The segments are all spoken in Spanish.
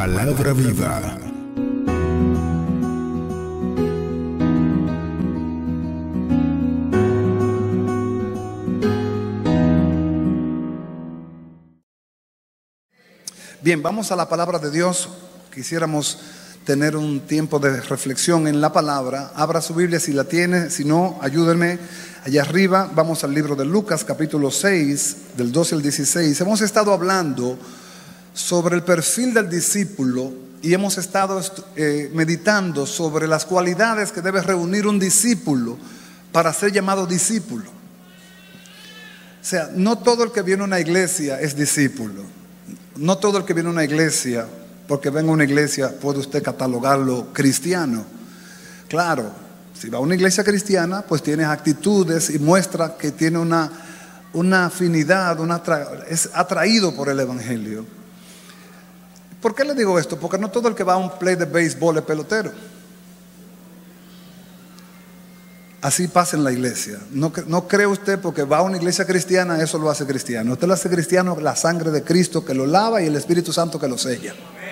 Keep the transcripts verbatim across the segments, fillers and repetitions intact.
Palabra viva. Bien, vamos a la palabra de Dios. Quisiéramos tener un tiempo de reflexión en la palabra. Abra su Biblia si la tiene, si no, ayúdenme. Allá arriba vamos al libro de Lucas, capítulo seis, del doce al dieciséis. Hemos estado hablando sobre el perfil del discípulo y hemos estado eh, meditando sobre las cualidades que debe reunir un discípulo para ser llamado discípulo. O sea, no todo el que viene a una iglesia es discípulo. No todo el que viene a una iglesia, porque venga a una iglesia, puede usted catalogarlo cristiano. Claro, si va a una iglesia cristiana, pues tiene actitudes y muestra que tiene una, una afinidad, una atra- es atraído por el evangelio. ¿Por qué le digo esto? Porque no todo el que va a un play de béisbol es pelotero. Así pasa en la iglesia. No, no cree usted porque va a una iglesia cristiana, eso lo hace cristiano. Usted lo hace cristiano la sangre de Cristo que lo lava y el Espíritu Santo que lo sella.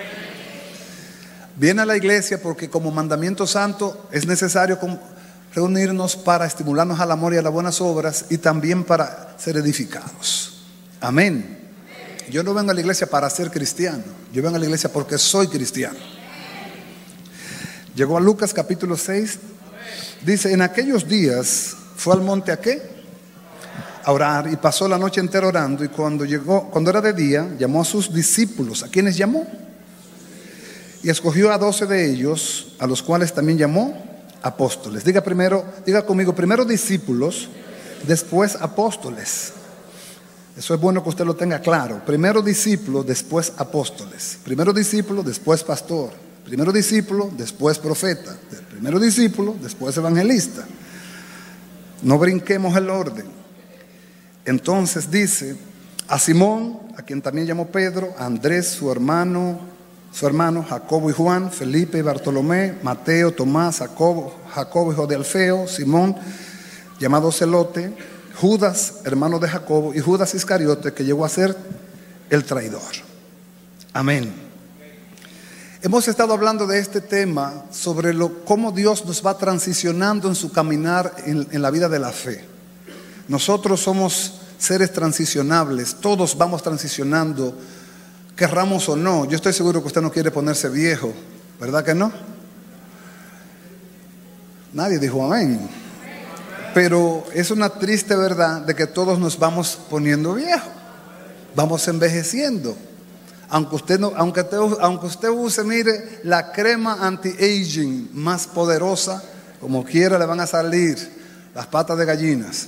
Viene a la iglesia porque como mandamiento santo es necesario reunirnos para estimularnos al amor y a las buenas obras y también para ser edificados. Amén. Yo no vengo a la iglesia para ser cristiano. Yo vengo a la iglesia porque soy cristiano. Llegó a Lucas capítulo seis. Dice, en aquellos días fue al monte ¿a qué? A orar, y pasó la noche entera orando, y cuando llegó, cuando era de día, llamó a sus discípulos. ¿A quiénes llamó? Y escogió a doce de ellos, a los cuales también llamó apóstoles. Diga primero, diga conmigo, primero discípulos, después apóstoles. Eso es bueno que usted lo tenga claro. Primero discípulos, después apóstoles. Primero discípulo, después pastor. Primero discípulo, después profeta. Primero discípulo, después evangelista. No brinquemos el orden. Entonces dice a Simón, a quien también llamó Pedro, a Andrés, su hermano, su hermano, Jacobo y Juan, Felipe y Bartolomé, Mateo, Tomás, Jacobo, Jacobo hijo de Alfeo, Simón, llamado Celote, Judas, hermano de Jacobo, y Judas Iscariote, que llegó a ser el traidor. Amén. Hemos estado hablando de este tema sobre lo, cómo Dios nos va transicionando en su caminar en, en la vida de la fe. Nosotros somos seres transicionables, todos vamos transicionando, querramos o no. Yo estoy seguro que usted no quiere ponerse viejo, ¿verdad que no? Nadie dijo amén. Pero es una triste verdad de que todos nos vamos poniendo viejos, vamos envejeciendo. Aunque usted, no, aunque, te, aunque usted use, mire, la crema anti-aging más poderosa, como quiera le van a salir las patas de gallinas.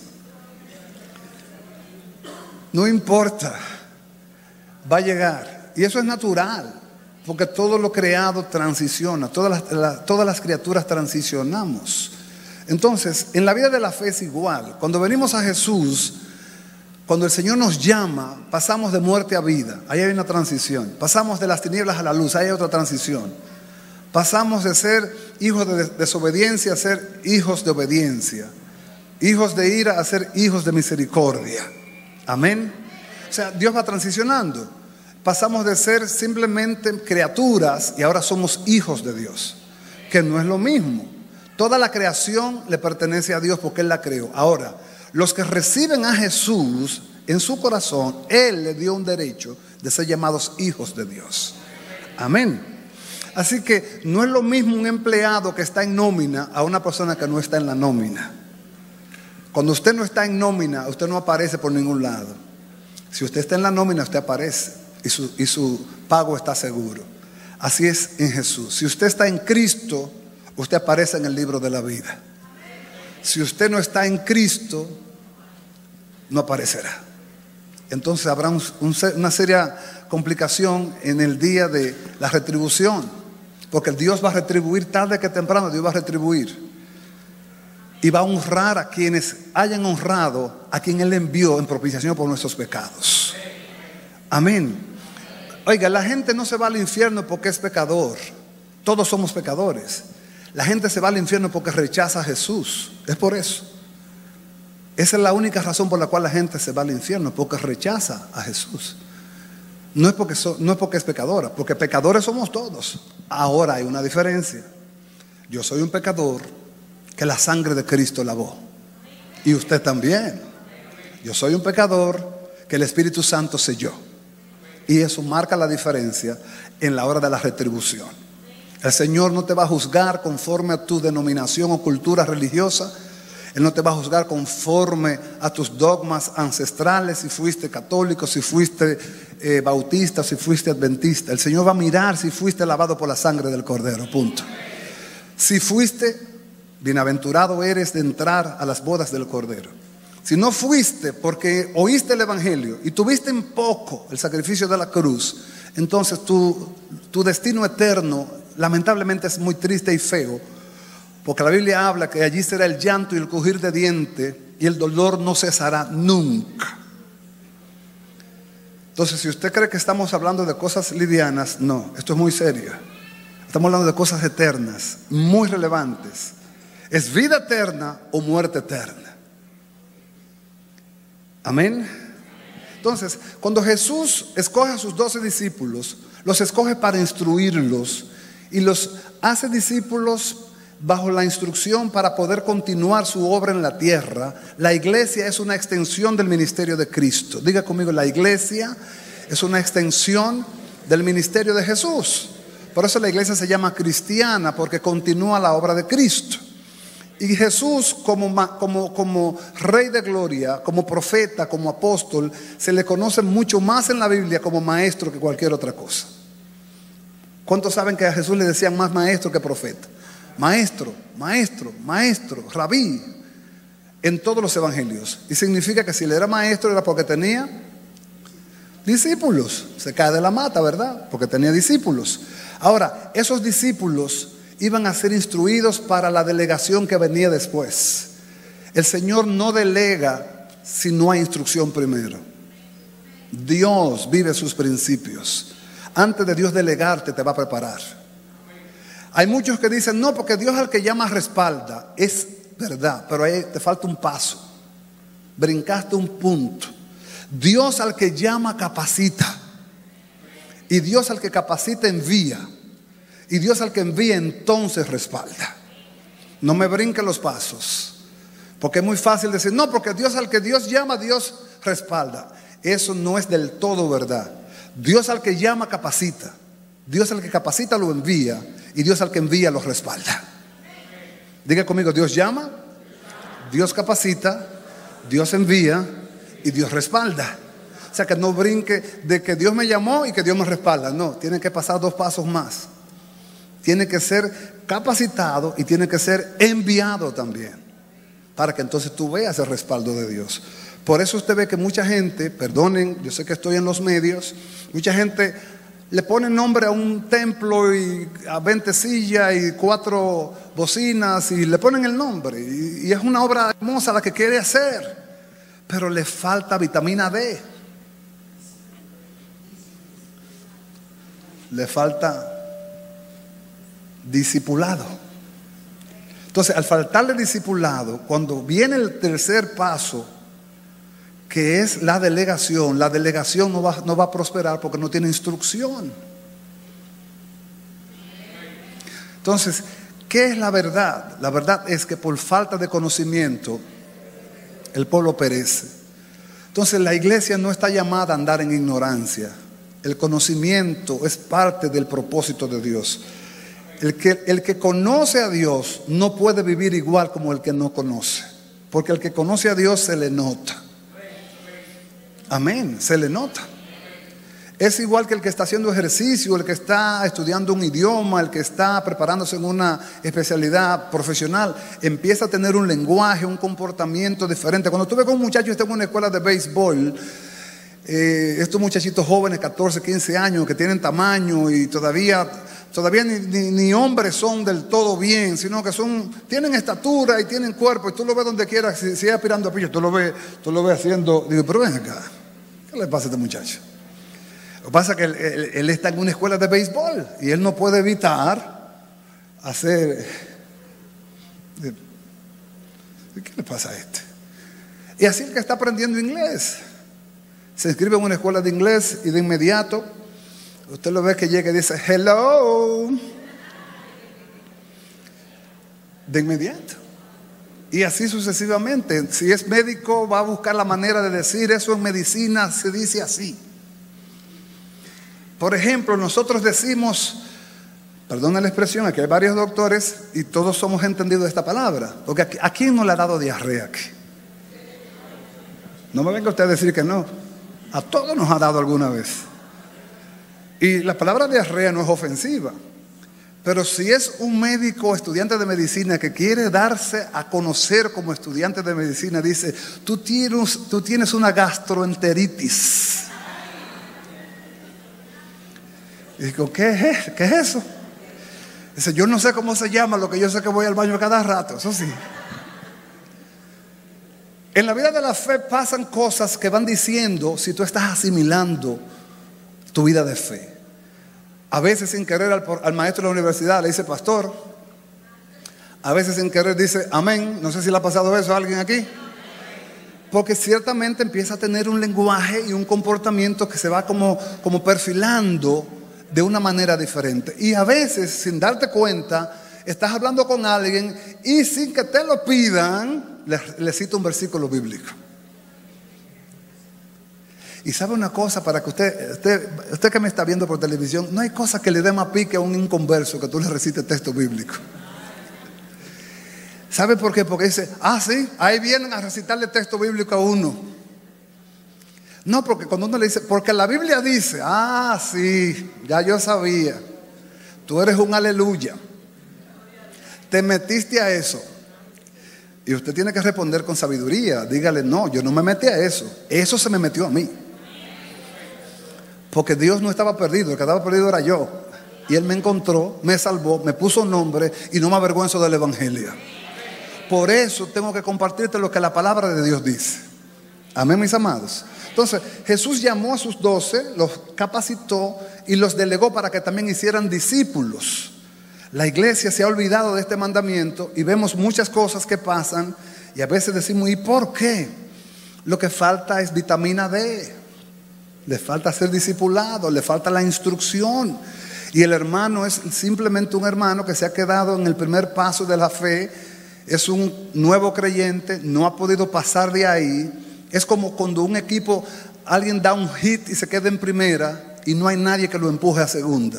No importa, va a llegar. Y eso es natural, porque todo lo creado transiciona, todas las, la, todas las criaturas transicionamos. Entonces, en la vida de la fe es igual. Cuando venimos a Jesús, cuando el Señor nos llama, pasamos de muerte a vida. Ahí hay una transición. Pasamos de las tinieblas a la luz. Ahí hay otra transición. Pasamos de ser hijos de desobediencia a ser hijos de obediencia. Hijos de ira a ser hijos de misericordia. Amén. O sea, Dios va transicionando. Pasamos de ser simplemente criaturas y ahora somos hijos de Dios, que no es lo mismo. Toda la creación le pertenece a Dios porque Él la creó. Ahora, los que reciben a Jesús en su corazón, Él le dio un derecho de ser llamados hijos de Dios. Amén. Así que no es lo mismo un empleado que está en nómina a una persona que no está en la nómina. Cuando usted no está en nómina, usted no aparece por ningún lado. Si usted está en la nómina, usted aparece y su, y su pago está seguro. Así es en Jesús. Si usted está en Cristo, usted aparece en el libro de la vida. Si usted no está en Cristo, no aparecerá. Entonces habrá un, un, una seria complicación en el día de la retribución, porque Dios va a retribuir tarde que temprano. Dios va a retribuir y va a honrar a quienes hayan honrado a quien Él envió en propiciación por nuestros pecados. Amén. Oiga, la gente no se va al infierno porque es pecador. Todos somos pecadores. La gente se va al infierno porque rechaza a Jesús. Es por eso. Esa es la única razón por la cual la gente se va al infierno, porque rechaza a Jesús. No es porque, so, no es porque es pecadora, porque pecadores somos todos. Ahora hay una diferencia. Yo soy un pecador que la sangre de Cristo lavó. Y usted también. Yo soy un pecador que el Espíritu Santo selló. Y eso marca la diferencia en la hora de la retribución. El Señor no te va a juzgar conforme a tu denominación o cultura religiosa. Él no te va a juzgar conforme a tus dogmas ancestrales, si fuiste católico, si fuiste eh, bautista, si fuiste adventista. El Señor va a mirar si fuiste lavado por la sangre del Cordero, punto. Si fuiste, bienaventurado eres de entrar a las bodas del Cordero. Si no fuiste porque oíste el Evangelio y tuviste en poco el sacrificio de la cruz, entonces tu, tu destino eterno lamentablemente es muy triste y feo, porque la Biblia habla que allí será el llanto y el crujir de dientes y el dolor no cesará nunca. Entonces, si usted cree que estamos hablando de cosas livianas, no, esto es muy serio. Estamos hablando de cosas eternas, muy relevantes. Es vida eterna o muerte eterna. Amén. Entonces, cuando Jesús escoge a sus doce discípulos, los escoge para instruirlos y los hace discípulos bajo la instrucción para poder continuar su obra en la tierra. La iglesia es una extensión del ministerio de Cristo. Diga conmigo, la iglesia es una extensión del ministerio de Jesús. Por eso la iglesia se llama cristiana, porque continúa la obra de Cristo. Y Jesús como, como, como Rey de Gloria, como profeta, como apóstol, se le conoce mucho más en la Biblia como maestro que cualquier otra cosa. ¿Cuántos saben que a Jesús le decían más maestro que profeta? Maestro, maestro, maestro, rabí, en todos los evangelios. Y significa que si él era maestro era porque tenía discípulos. Se cae de la mata, ¿verdad? Porque tenía discípulos. Ahora, esos discípulos iban a ser instruidos para la delegación que venía después. El Señor no delega si no hay instrucción primero. Dios vive sus principios. Antes de Dios delegarte, te va a preparar. Hay muchos que dicen, no, porque Dios al que llama respalda. Es verdad, pero ahí te falta un paso. Brincaste un punto. Dios al que llama capacita. Y Dios al que capacita envía. Y Dios al que envía entonces respalda. No me brinquen los pasos. Porque es muy fácil decir, no, porque Dios al que Dios llama, Dios respalda. Eso no es del todo verdad. Dios al que llama capacita. Dios al que capacita lo envía. Y Dios al que envía lo respalda. Diga conmigo, Dios llama, Dios capacita, Dios envía y Dios respalda. O sea, que no brinque de que Dios me llamó y que Dios me respalda. No, tiene que pasar dos pasos más. Tiene que ser capacitado y tiene que ser enviado también, para que entonces tú veas el respaldo de Dios. Por eso usted ve que mucha gente, perdonen, yo sé que estoy en los medios, mucha gente le pone nombre a un templo y a veinte sillas y cuatro bocinas y le ponen el nombre. Y, y es una obra hermosa la que quiere hacer, pero le falta vitamina D. Le falta discipulado. Entonces, al faltarle discipulado, cuando viene el tercer paso, que es la delegación, la delegación no va, no va a prosperar porque no tiene instrucción. Entonces, ¿qué es la verdad? La verdad es que por falta de conocimiento el pueblo perece. Entonces, la iglesia no está llamada a andar en ignorancia. El conocimiento es parte del propósito de Dios. El que, el que conoce a Dios no puede vivir igual como el que no conoce, porque el que conoce a Dios se le nota. Amén, se le nota. Es igual que el que está haciendo ejercicio, el que está estudiando un idioma, el que está preparándose en una especialidad profesional. Empieza a tener un lenguaje, un comportamiento diferente. Cuando tú ves que un muchacho está en una escuela de béisbol, eh, estos muchachitos jóvenes, catorce, quince años, que tienen tamaño y todavía, todavía ni, ni, ni hombres son del todo bien, sino que son, tienen estatura y tienen cuerpo, y tú lo ves donde quiera, si sigue aspirando a pillo, tú lo ves, tú lo ves haciendo, digo, pero ven acá, ¿qué le pasa a este muchacho? Lo que pasa es que él, él, él está en una escuela de béisbol y él no puede evitar hacer, ¿qué le pasa a este? Y así el que está aprendiendo inglés. se inscribe en una escuela de inglés y de inmediato usted lo ve que llega y dice hello. De inmediato. Y así sucesivamente. Si es médico, va a buscar la manera de decir eso. En medicina se dice así. Por ejemplo, nosotros decimos, perdona la expresión, aquí hay varios doctores y todos somos entendidos de esta palabra. Porque aquí, ¿a quién no le ha dado diarrea aquí? No me venga usted a decir que no. A todos nos ha dado alguna vez. Y la palabra diarrea no es ofensiva. Pero si es un médico o estudiante de medicina que quiere darse a conocer como estudiante de medicina, dice, tú tienes, tú tienes una gastroenteritis. Y digo, ¿qué es, ¿qué es eso? Dice, yo no sé cómo se llama, lo que yo sé que voy al baño cada rato, eso sí. En la vida de la fe pasan cosas que van diciendo si tú estás asimilando tu vida de fe. A veces sin querer al, al maestro de la universidad le dice pastor. A veces sin querer dice amén. No sé si le ha pasado eso a alguien aquí. Porque ciertamente empieza a tener un lenguaje y un comportamiento que se va como, como perfilando de una manera diferente. Y a veces sin darte cuenta estás hablando con alguien y sin que te lo pidan le, le cito un versículo bíblico. Y sabe una cosa, para que usted, usted, usted que me está viendo por televisión, no hay cosa que le dé más pique a un inconverso que tú le recites texto bíblico. ¿Sabe por qué? Porque dice, ah, sí, ahí vienen a recitarle texto bíblico a uno. No, porque cuando uno le dice, porque la Biblia dice, ah, sí, ya yo sabía, tú eres un aleluya, te metiste a eso. Y usted tiene que responder con sabiduría. Dígale, no, yo no me metí a eso, eso se me metió a mí. Porque Dios no estaba perdido, el que estaba perdido era yo. Y Él me encontró, me salvó, me puso nombre y no me avergüenzo del evangelio. Por eso tengo que compartirte lo que la palabra de Dios dice. Amén, mis amados. Entonces Jesús llamó a sus doce, los capacitó y los delegó para que también hicieran discípulos. La iglesia se ha olvidado de este mandamiento y vemos muchas cosas que pasan y a veces decimos, ¿y por qué? Lo que falta es vitamina D. Le falta ser discipulado, le falta la instrucción. Y el hermano es simplemente un hermano que se ha quedado en el primer paso de la fe. Es un nuevo creyente, no ha podido pasar de ahí. Es como cuando un equipo, alguien da un hit y se queda en primera y no hay nadie que lo empuje a segunda.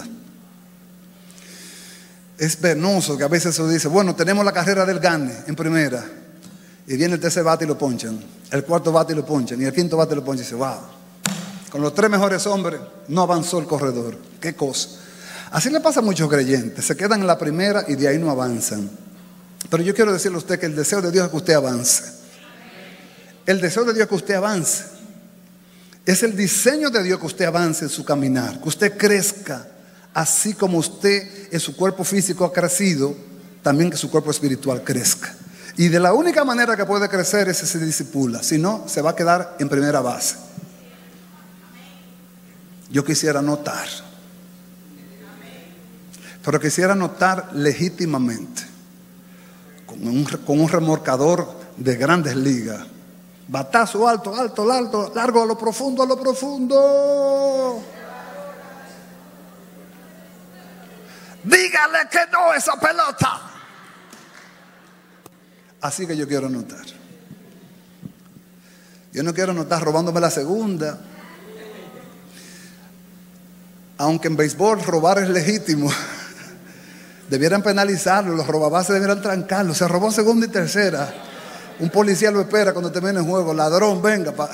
Es penoso que a veces se dice, bueno, tenemos la carrera del gane en primera. Y viene el tercer bate y lo ponchan. El cuarto bate y lo ponchan. Y el quinto bate y lo ponchan y dice, wow. Con los tres mejores hombres no avanzó el corredor. Qué cosa. Así le pasa a muchos creyentes. Se quedan en la primera y de ahí no avanzan. Pero yo quiero decirle a usted que el deseo de Dios es que usted avance. El deseo de Dios es que usted avance. Es el diseño de Dios que usted avance en su caminar. Que usted crezca. Así como usted en su cuerpo físico ha crecido, también que su cuerpo espiritual crezca. Y de la única manera que puede crecer es si se discipula. Si no, se va a quedar en primera base. Yo quisiera notar, pero quisiera notar legítimamente, con un, con un remorcador de grandes ligas, batazo alto, alto, alto, largo a lo profundo, a lo profundo. Dígale que no a esa pelota. Así que yo quiero notar. Yo no quiero notar robándome la segunda. Aunque en béisbol robar es legítimo, debieran penalizarlo, los robabases debieran trancarlo. Se robó segunda y tercera. Un policía lo espera cuando termine el juego. Ladrón, venga para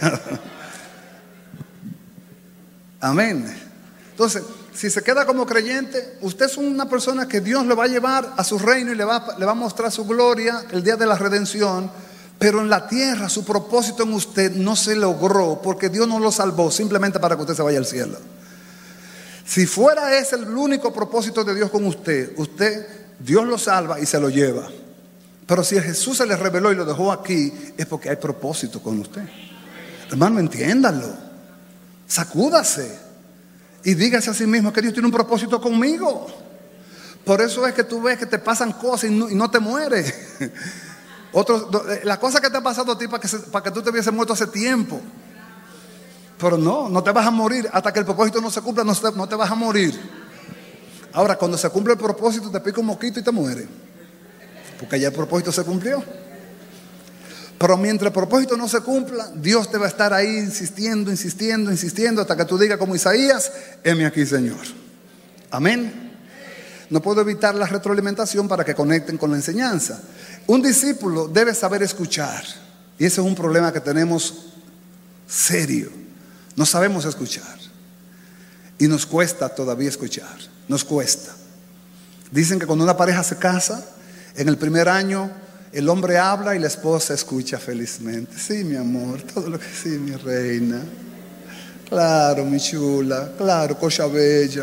amén. Entonces, si se queda como creyente, usted es una persona que Dios le va a llevar a su reino y le va, le va a mostrar su gloria el día de la redención. Pero en la tierra su propósito en usted no se logró porque Dios no lo salvó simplemente para que usted se vaya al cielo. Si fuera ese el único propósito de Dios con usted, usted, Dios lo salva y se lo lleva. Pero si Jesús se le reveló y lo dejó aquí, es porque hay propósito con usted. Hermano, entiéndalo. Sacúdase. Y dígase a sí mismo que Dios tiene un propósito conmigo. Por eso es que tú ves que te pasan cosas y no, y no te mueres. Otros, la cosa que te ha pasado a ti para que, se, para que tú te hubieses muerto hace tiempo. Pero no, no te vas a morir. Hasta que el propósito no se cumpla, no, se, no te vas a morir. Ahora, cuando se cumple el propósito, te pica un mosquito y te muere. Porque ya el propósito se cumplió. Pero mientras el propósito no se cumpla, Dios te va a estar ahí insistiendo, insistiendo, insistiendo, hasta que tú digas como Isaías: heme aquí, Señor. Amén. No puedo evitar la retroalimentación para que conecten con la enseñanza. Un discípulo debe saber escuchar. Y ese es un problema que tenemos serio. No sabemos escuchar. Y nos cuesta todavía escuchar. Nos cuesta. Dicen que cuando una pareja se casa, en el primer año el hombre habla y la esposa escucha felizmente. Sí, mi amor, todo lo que sí, mi reina. Claro, mi chula. Claro, cosa bella.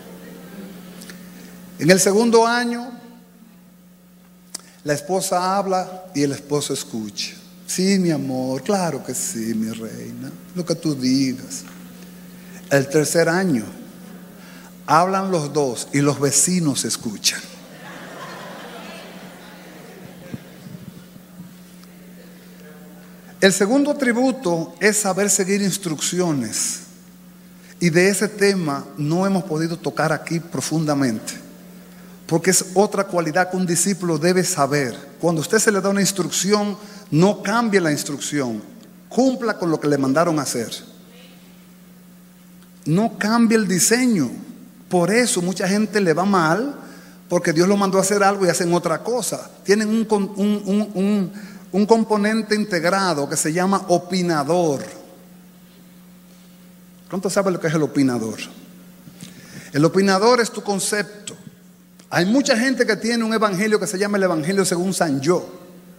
En el segundo año, la esposa habla y el esposo escucha. Sí, mi amor, claro que sí, mi reina, lo que tú digas. El tercer año, hablan los dos y los vecinos escuchan. El segundo atributo es saber seguir instrucciones. Y de ese tema no hemos podido tocar aquí profundamente, porque es otra cualidad que un discípulo debe saber. Cuando usted se le da una instrucción, no cambie la instrucción, cumpla con lo que le mandaron a hacer. No cambie el diseño. Por eso mucha gente le va mal, porque Dios lo mandó a hacer algo y hacen otra cosa. Tienen un, un, un, un, un componente integrado que se llama opinador. ¿Cuánto sabe lo que es el opinador? El opinador es tu concepto. Hay mucha gente que tiene un evangelio que se llama el evangelio según San Yo.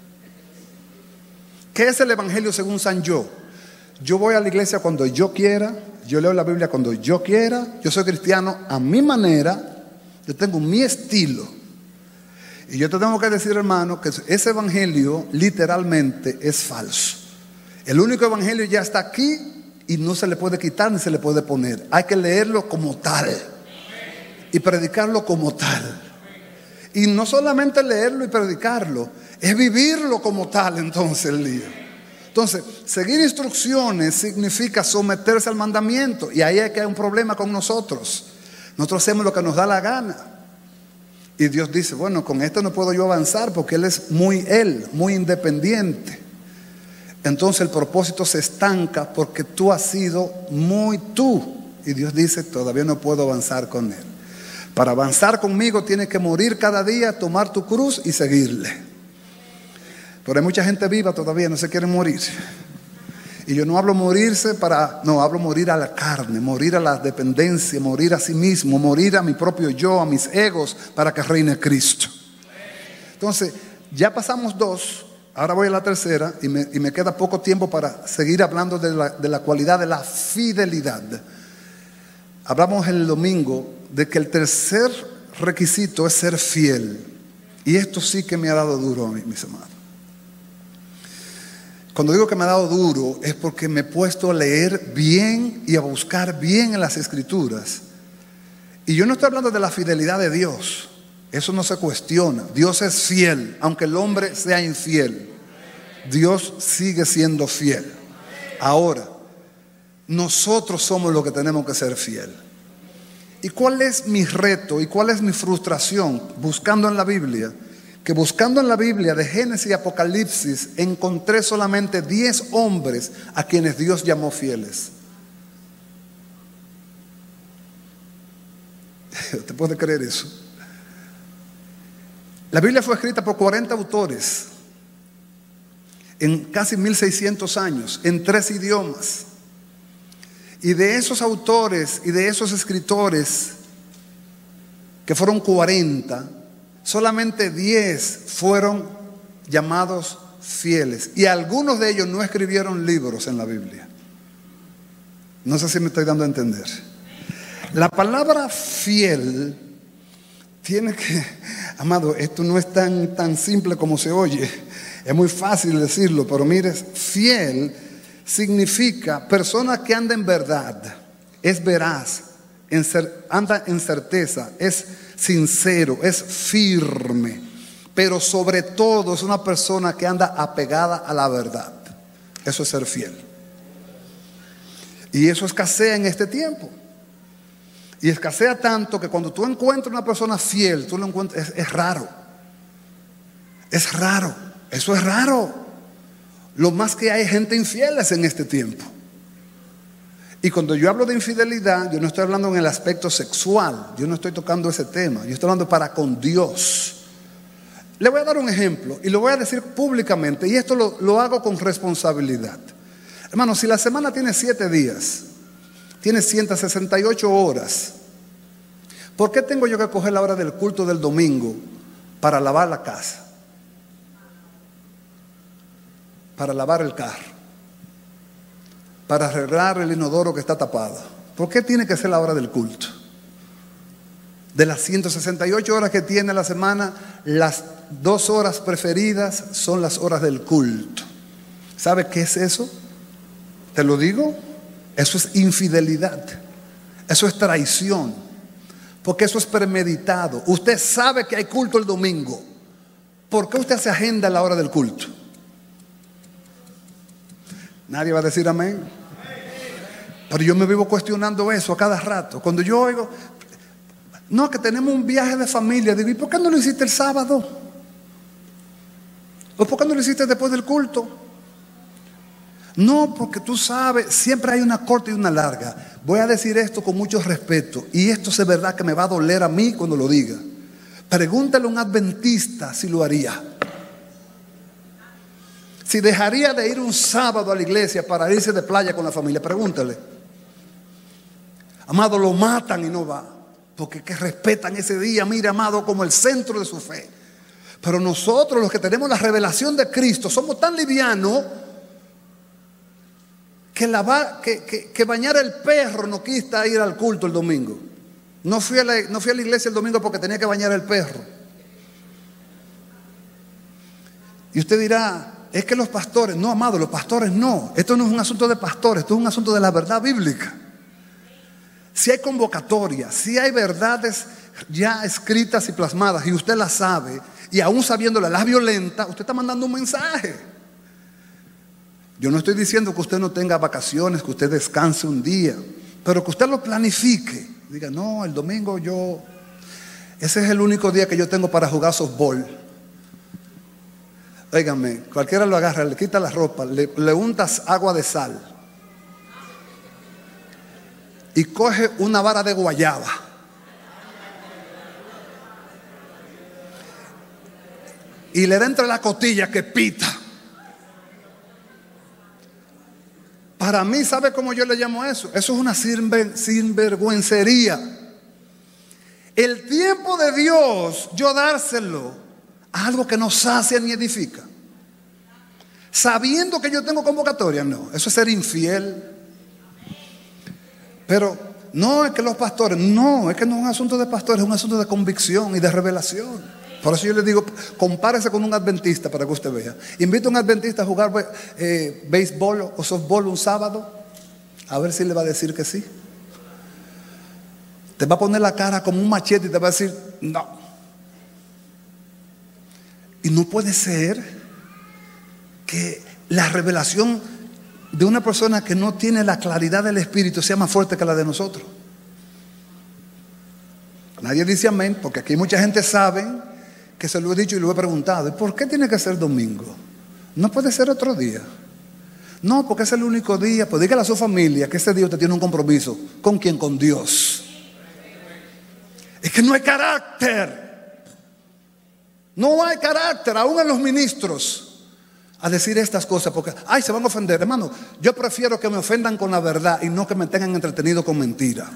¿Qué es el evangelio según San Yo? Yo voy a la iglesia cuando yo quiera, yo leo la Biblia cuando yo quiera, yo soy cristiano a mi manera, yo tengo mi estilo. Y yo te tengo que decir, hermano, que ese evangelio literalmente es falso. El único evangelio ya está aquí y no se le puede quitar ni se le puede poner. Hay que leerlo como tal y predicarlo como tal. Y no solamente leerlo y predicarlo, es vivirlo como tal entonces el día. Entonces, seguir instrucciones significa someterse al mandamiento. Y ahí es que hay un problema con nosotros. Nosotros hacemos lo que nos da la gana. Y Dios dice, bueno, con esto no puedo yo avanzar porque Él es muy Él, muy independiente. Entonces el propósito se estanca porque tú has sido muy tú. Y Dios dice, todavía no puedo avanzar con Él. Para avanzar conmigo tienes que morir cada día, tomar tu cruz y seguirle. Pero hay mucha gente viva todavía, no se quiere morir. Y yo no hablo morirse para, no, hablo morir a la carne, morir a la dependencia, morir a sí mismo, morir a mi propio yo, a mis egos, para que reine Cristo. Entonces, ya pasamos dos, ahora voy a la tercera y me, y me queda poco tiempo para seguir hablando de la, de la cualidad de la fidelidad. Hablamos el domingo de que el tercer requisito es ser fiel. Y esto sí que me ha dado duro a mí, mis amados. Cuando digo que me ha dado duro es porque me he puesto a leer bien y a buscar bien en las escrituras. Y yo no estoy hablando de la fidelidad de Dios. Eso no se cuestiona. Dios es fiel, aunque el hombre sea infiel. Dios sigue siendo fiel. Ahora, nosotros somos los que tenemos que ser fiel. ¿Y cuál es mi reto y cuál es mi frustración buscando en la Biblia? Que buscando en la Biblia de Génesis y Apocalipsis encontré solamente diez hombres a quienes Dios llamó fieles. ¿Usted puede creer eso? La Biblia fue escrita por cuarenta autores en casi mil seiscientos años, en tres idiomas. Y de esos autores y de esos escritores, que fueron cuarenta, solamente diez fueron llamados fieles. Y algunos de ellos no escribieron libros en la Biblia. No sé si me estoy dando a entender. La palabra fiel tiene que, amado, esto no es tan, tan simple como se oye. Es muy fácil decirlo, pero mire, fiel significa persona que anda en verdad, es veraz, en cer- anda en certeza, es sincero, es firme, pero sobre todo es una persona que anda apegada a la verdad. Eso es ser fiel. Y eso escasea en este tiempo. Y escasea tanto que cuando tú encuentras una persona fiel, tú lo encuentras, es, es raro. Es raro. Eso es raro. Lo más que hay gente infieles en este tiempo. Y cuando yo hablo de infidelidad, yo no estoy hablando en el aspecto sexual. Yo no estoy tocando ese tema. Yo estoy hablando para con Dios. Le voy a dar un ejemplo y lo voy a decir públicamente. Y esto lo, lo hago con responsabilidad. Hermano, si la semana tiene siete días, tiene ciento sesenta y ocho horas, ¿por qué tengo yo que coger la hora del culto del domingo para lavar la casa? Para lavar el carro, para arreglar el inodoro que está tapado. ¿Por qué tiene que ser la hora del culto? De las ciento sesenta y ocho horas que tiene la semana, las dos horas preferidas son las horas del culto. ¿Sabe qué es eso? Te lo digo, eso es infidelidad, eso es traición, porque eso es premeditado. Usted sabe que hay culto el domingo, ¿por qué usted se agenda a la hora del culto? Nadie va a decir amén. Pero yo me vivo cuestionando eso a cada rato. Cuando yo oigo, no, que tenemos un viaje de familia, digo, ¿y por qué no lo hiciste el sábado? ¿O por qué no lo hiciste después del culto? No, porque tú sabes, siempre hay una corta y una larga. Voy a decir esto con mucho respeto, y esto es verdad que me va a doler a mí cuando lo diga. Pregúntale a un adventista si lo haría. Si dejaría de ir un sábado a la iglesia para irse de playa con la familia, pregúntale. Amado, lo matan y no va, porque que respetan ese día, mire, amado, como el centro de su fe. Pero nosotros, los que tenemos la revelación de Cristo, somos tan livianos que, lavar, que, que, que bañar el perro no quita ir al culto el domingo. No fui, a la, no fui a la iglesia el domingo porque tenía que bañar el perro. Y usted dirá, es que los pastores, no, amado, los pastores no. Esto no es un asunto de pastores, esto es un asunto de la verdad bíblica. Si hay convocatoria, si hay verdades ya escritas y plasmadas y usted las sabe, y aún sabiéndola las violenta, usted está mandando un mensaje. Yo no estoy diciendo que usted no tenga vacaciones, que usted descanse un día, pero que usted lo planifique. Diga, no, el domingo yo, ese es el único día que yo tengo para jugar softball. Óigame, cualquiera lo agarra, le quita la ropa, le, le untas agua de sal y coge una vara de guayaba y le da entre la costilla que pita. Para mí, ¿sabe cómo yo le llamo eso? Eso es una sinver, sinvergüencería. El tiempo de Dios, yo dárselo a algo que no sacia ni edifica, sabiendo que yo tengo convocatoria, no, eso es ser infiel. Pero no es que los pastores, no, es que no es un asunto de pastores, es un asunto de convicción y de revelación. Por eso yo le digo, compárese con un adventista para que usted vea. Invita a un adventista a jugar eh, béisbol o softball un sábado, a ver si le va a decir que sí. Te va a poner la cara como un machete y te va a decir no. Y no puede ser que la revelación de una persona que no tiene la claridad del Espíritu sea más fuerte que la de nosotros. Nadie dice amén, porque aquí mucha gente sabe que se lo he dicho y lo he preguntado. ¿Y por qué tiene que ser domingo? No puede ser otro día. No, porque es el único día. Pues dígale a su familia que ese día usted tiene un compromiso. ¿Con quién? Con Dios. Es que no hay carácter. No hay carácter, aún en los ministros, a decir estas cosas, porque, ay, se van a ofender. Hermano, yo prefiero que me ofendan con la verdad y no que me tengan entretenido con mentira.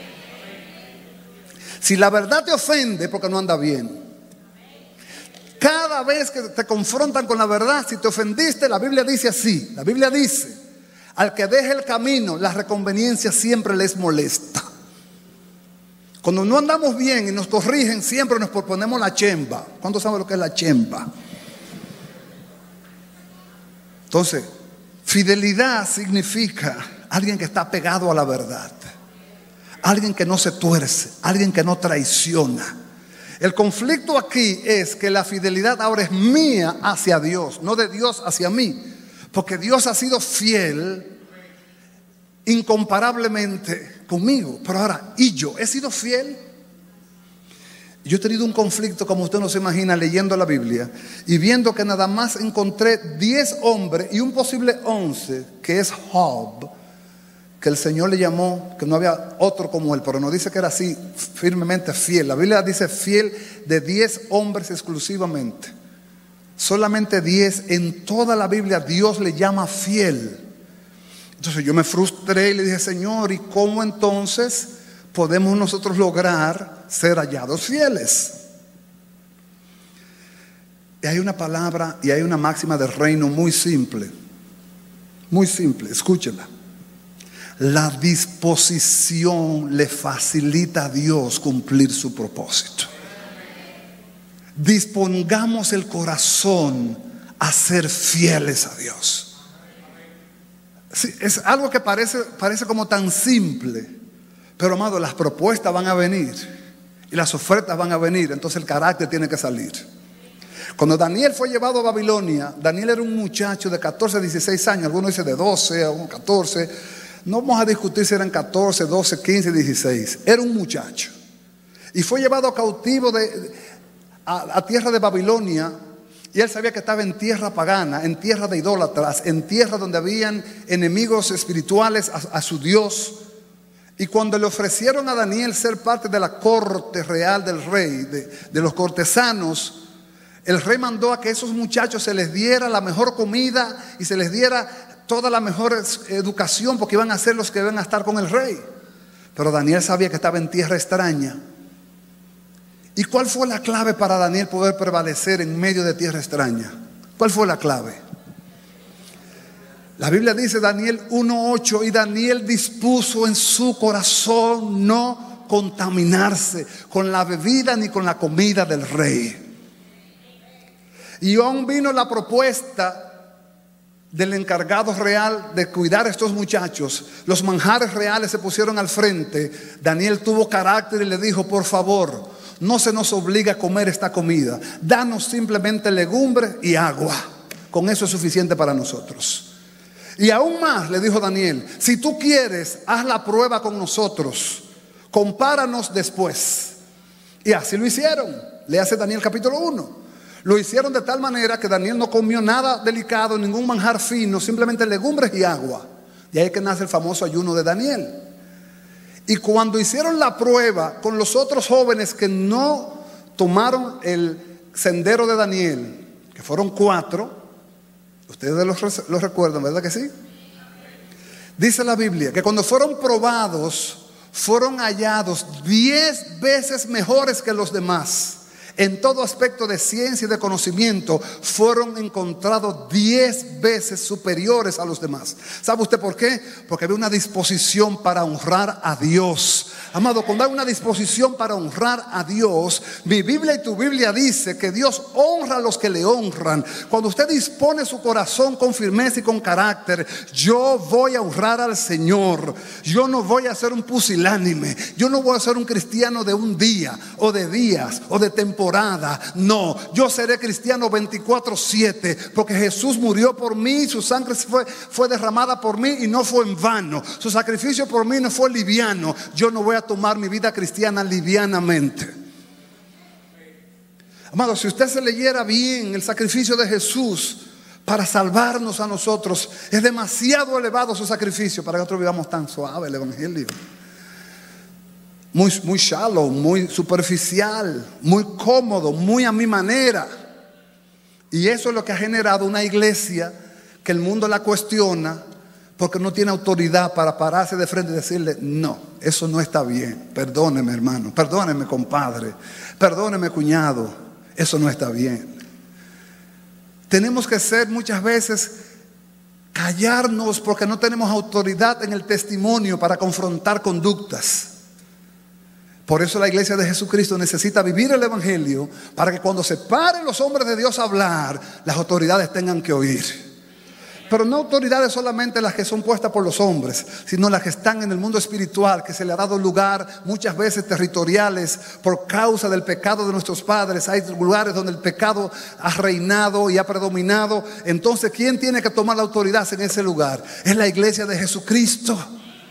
Si la verdad te ofende, porque no anda bien. Cada vez que te confrontan con la verdad, si te ofendiste, la Biblia dice así. La Biblia dice, al que deje el camino, la reconveniencia siempre les molesta. Cuando no andamos bien y nos corrigen, siempre nos proponemos la chemba. ¿Cuántos saben lo que es la chemba? Entonces, fidelidad significa alguien que está pegado a la verdad, alguien que no se tuerce, alguien que no traiciona. El conflicto aquí es que la fidelidad ahora es mía hacia Dios, no de Dios hacia mí, porque Dios ha sido fiel incomparablemente conmigo. Pero ahora, ¿y yo? ¿He sido fiel? Yo he tenido un conflicto, como usted no se imagina, leyendo la Biblia y viendo que nada más encontré diez hombres y un posible once, que es Job, que el Señor le llamó, que no había otro como él, pero no dice que era así, firmemente fiel. La Biblia dice fiel de diez hombres exclusivamente. Solamente diez en toda la Biblia Dios le llama fiel. Entonces yo me frustré y le dije, Señor, ¿y cómo entonces podemos nosotros lograr ser hallados fieles? Y hay una palabra y hay una máxima del reino muy simple, muy simple, escúchenla. La disposición le facilita a Dios cumplir su propósito. Dispongamos el corazón a ser fieles a Dios. Sí, es algo que parece, parece como tan simple, pero amado, las propuestas van a venir y las ofertas van a venir, entonces el carácter tiene que salir. Cuando Daniel fue llevado a Babilonia, Daniel era un muchacho de catorce, dieciséis años, algunos dicen de doce, algunos catorce. No vamos a discutir si eran catorce, doce, quince, dieciséis. Era un muchacho. Y fue llevado cautivo de, a, a tierra de Babilonia. Y él sabía que estaba en tierra pagana, en tierra de idólatras, en tierra donde habían enemigos espirituales a, a su Dios. Y cuando le ofrecieron a Daniel ser parte de la corte real del rey, de, de los cortesanos, el rey mandó a que a esos muchachos se les diera la mejor comida y se les diera toda la mejor educación, porque iban a ser los que iban a estar con el rey. Pero Daniel sabía que estaba en tierra extraña. ¿Y cuál fue la clave para Daniel poder prevalecer en medio de tierra extraña? ¿Cuál fue la clave? La Biblia dice, Daniel uno ocho, y Daniel dispuso en su corazón no contaminarse con la bebida ni con la comida del rey. Y aún vino la propuesta del encargado real de cuidar a estos muchachos. Los manjares reales se pusieron al frente. Daniel tuvo carácter y le dijo, por favor, no se nos obliga a comer esta comida, danos simplemente legumbres y agua, con eso es suficiente para nosotros. Y aún más le dijo Daniel, si tú quieres, haz la prueba con nosotros, compáranos después. Y así lo hicieron. Léase Daniel capítulo uno. Lo hicieron de tal manera que Daniel no comió nada delicado, ningún manjar fino, simplemente legumbres y agua. De ahí que nace el famoso ayuno de Daniel. Y cuando hicieron la prueba con los otros jóvenes que no tomaron el sendero de Daniel, que fueron cuatro, ustedes los, los recuerdan, ¿verdad que sí? Dice la Biblia que cuando fueron probados, fueron hallados diez veces mejores que los demás. En todo aspecto de ciencia y de conocimiento fueron encontrados diez veces superiores a los demás. ¿Sabe usted por qué? Porque había una disposición para honrar a Dios. Amado, cuando hay una disposición para honrar a Dios, mi Biblia y tu Biblia dice que Dios honra a los que le honran. Cuando usted dispone su corazón con firmeza y con carácter, yo voy a honrar al Señor. Yo no voy a ser un pusilánime. Yo no voy a ser un cristiano de un día o de días o de temporada. No, yo seré cristiano veinticuatro siete, porque Jesús murió por mí, su sangre fue, fue derramada por mí y no fue en vano. Su sacrificio por mí no fue liviano. Yo no voy a tomar mi vida cristiana livianamente. Amado, si usted se leyera bien el sacrificio de Jesús para salvarnos a nosotros, es demasiado elevado su sacrificio para que nosotros vivamos tan suave el evangelio. Muy, muy shallow, muy superficial, muy cómodo, muy a mi manera. Y eso es lo que ha generado una iglesia que el mundo la cuestiona porque no tiene autoridad para pararse de frente y decirle, no, eso no está bien. Perdóneme, hermano, perdóneme, compadre, perdóneme, cuñado, eso no está bien. Tenemos que ser muchas veces callarnos porque no tenemos autoridad en el testimonio para confrontar conductas. Por eso la iglesia de Jesucristo necesita vivir el evangelio para que cuando se paren los hombres de Dios a hablar, las autoridades tengan que oír. Pero no autoridades solamente las que son puestas por los hombres, sino las que están en el mundo espiritual, que se le ha dado lugar muchas veces territoriales por causa del pecado de nuestros padres. Hay lugares donde el pecado ha reinado y ha predominado. Entonces, ¿quién tiene que tomar la autoridad en ese lugar? Es la iglesia de Jesucristo.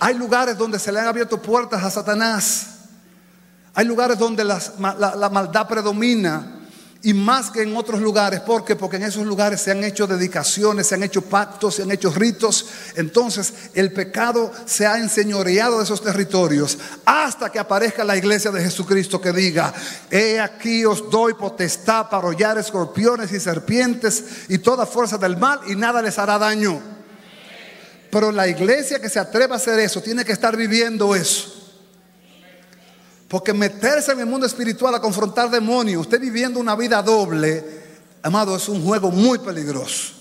Hay lugares donde se le han abierto puertas a Satanás. Hay lugares donde las, la, la maldad predomina. Y más que en otros lugares. ¿Por qué? Porque en esos lugares se han hecho dedicaciones, se han hecho pactos, se han hecho ritos. Entonces el pecado se ha enseñoreado de esos territorios hasta que aparezca la iglesia de Jesucristo que diga: he aquí os doy potestad para hollar escorpiones y serpientes y toda fuerza del mal, y nada les hará daño. Pero la iglesia que se atreva a hacer eso tiene que estar viviendo eso. Porque meterse en el mundo espiritual a confrontar demonios, usted viviendo una vida doble, amado, es un juego muy peligroso.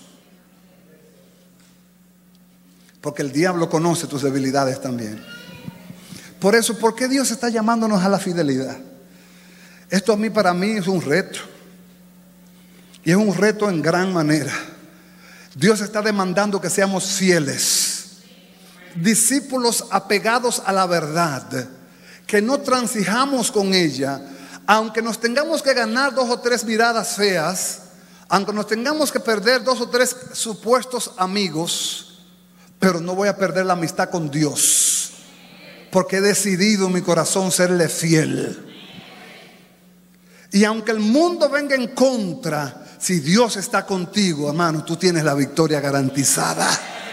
Porque el diablo conoce tus debilidades también. Por eso, ¿por qué Dios está llamándonos a la fidelidad? Esto a mí, para mí, es un reto. Y es un reto en gran manera. Dios está demandando que seamos fieles, discípulos apegados a la verdad, que no transijamos con ella, aunque nos tengamos que ganar dos o tres miradas feas, aunque nos tengamos que perder dos o tres supuestos amigos, pero no voy a perder la amistad con Dios, porque he decidido en mi corazón serle fiel. Y aunque el mundo venga en contra, si Dios está contigo, hermano, tú tienes la victoria garantizada.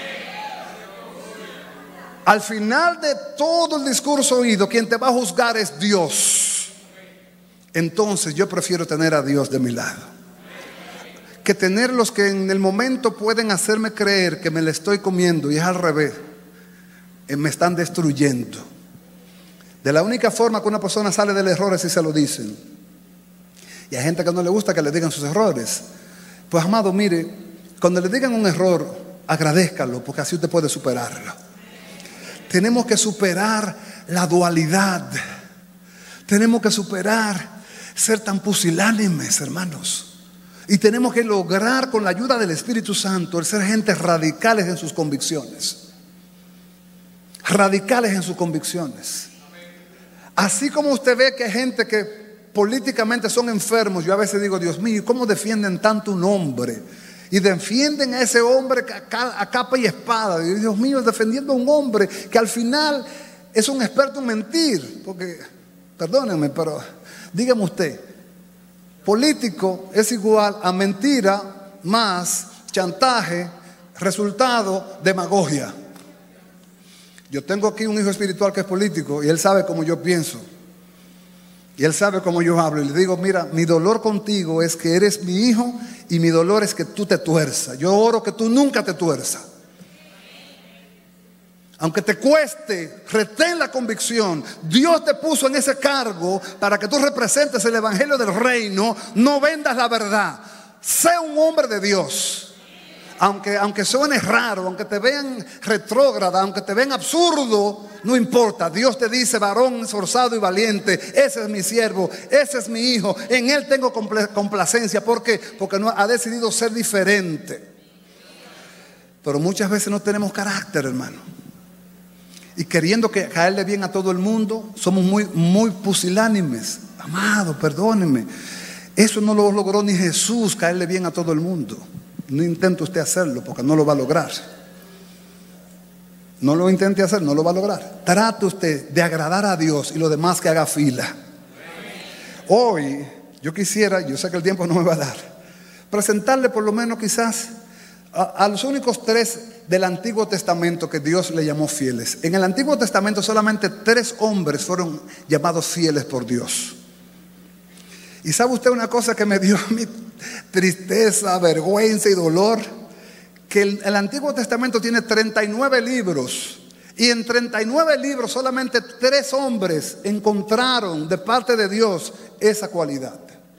Al final de todo el discurso oído, quien te va a juzgar es Dios. Entonces yo prefiero tener a Dios de mi lado que tener los que en el momento pueden hacerme creer que me le estoy comiendo, y es al revés, eh, me están destruyendo. De la única forma que una persona sale del error es si se lo dicen. Y hay gente que no le gusta que le digan sus errores. Pues amado, mire, cuando le digan un error, agradézcalo, porque así usted puede superarlo. Tenemos que superar la dualidad. Tenemos que superar ser tan pusilánimes, hermanos. Y tenemos que lograr, con la ayuda del Espíritu Santo, el ser gente radicales en sus convicciones. Radicales en sus convicciones. Así como usted ve que hay gente que políticamente son enfermos, yo a veces digo: Dios mío, ¿cómo defienden tanto un hombre? Y defienden a ese hombre a capa y espada. Y Dios mío, defendiendo a un hombre que al final es un experto en mentir. Porque, perdónenme, pero dígame usted, político es igual a mentira más chantaje, resultado, demagogia. Yo tengo aquí un hijo espiritual que es político y él sabe cómo yo pienso. Y él sabe cómo yo hablo. Y le digo: mira, mi dolor contigo es que eres mi hijo, y mi dolor es que tú te tuerzas. Yo oro que tú nunca te tuerzas. Aunque te cueste, retén la convicción. Dios te puso en ese cargo para que tú representes el evangelio del reino. No vendas la verdad. Sé un hombre de Dios. Aunque, aunque suene raro, aunque te vean retrógrada, aunque te vean absurdo, no importa. Dios te dice: varón esforzado y valiente, ese es mi siervo, ese es mi hijo, en él tengo complacencia. ¿Por qué? Porque no ha decidido ser diferente. Pero muchas veces no tenemos carácter, hermano, y queriendo que caerle bien a todo el mundo, somos muy, muy pusilánimes. Amado, perdónenme, eso no lo logró ni Jesús, caerle bien a todo el mundo. No intente usted hacerlo, porque no lo va a lograr. No lo intente hacer, no lo va a lograr. Trate usted de agradar a Dios, y lo demás que haga fila. Hoy yo quisiera, yo sé que el tiempo no me va a dar, presentarle por lo menos quizás a, a los únicos tres del Antiguo Testamento que Dios le llamó fieles. En el Antiguo Testamento solamente tres hombres fueron llamados fieles por Dios. Y sabe usted una cosa que me dio a mí tristeza, vergüenza y dolor, que el, el Antiguo Testamento tiene treinta y nueve libros, y en treinta y nueve libros solamente tres hombres encontraron de parte de Dios esa cualidad.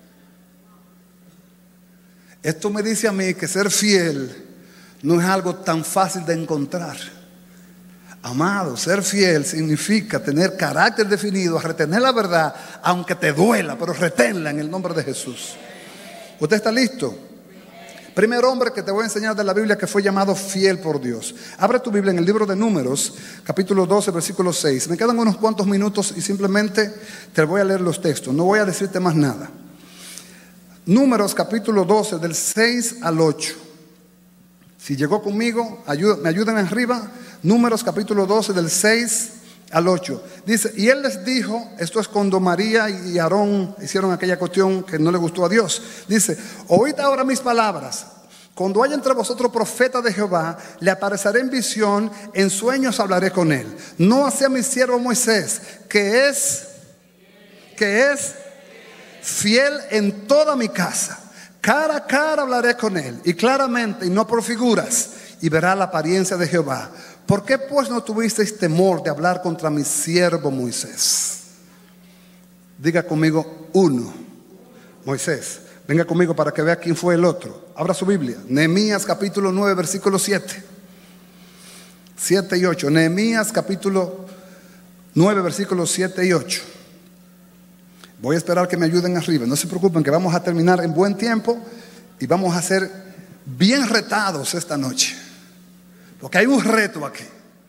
Esto me dice a mí que ser fiel no es algo tan fácil de encontrar. Amado, ser fiel significa tener carácter definido, retener la verdad, aunque te duela, pero reténla en el nombre de Jesús. ¿Usted está listo? Primer hombre que te voy a enseñar de la Biblia que fue llamado fiel por Dios. Abre tu Biblia en el libro de Números, capítulo doce, versículo seis. Me quedan unos cuantos minutos y simplemente te voy a leer los textos. No voy a decirte más nada. Números, capítulo doce, del seis al ocho. Si llegó conmigo, ayuda, me ayudan arriba. Números capítulo doce del seis al ocho. Dice, y él les dijo, esto es cuando María y Aarón hicieron aquella cuestión que no le gustó a Dios. Dice, oíd ahora mis palabras. Cuando haya entre vosotros profeta de Jehová, le apareceré en visión, en sueños hablaré con él. No hacia mi siervo Moisés, que es, que es fiel en toda mi casa. Cara a cara hablaré con él, y claramente, y no por figuras, y verá la apariencia de Jehová. ¿Por qué pues no tuvisteis temor de hablar contra mi siervo Moisés? Diga conmigo, uno, Moisés. Venga conmigo para que vea quién fue el otro. Abra su Biblia, Nehemías capítulo nueve, versículo siete. siete y ocho. Nehemías capítulo nueve, versículos siete y ocho. Voy a esperar que me ayuden arriba. No se preocupen que vamos a terminar en buen tiempo y vamos a ser bien retados esta noche. Porque hay un reto aquí.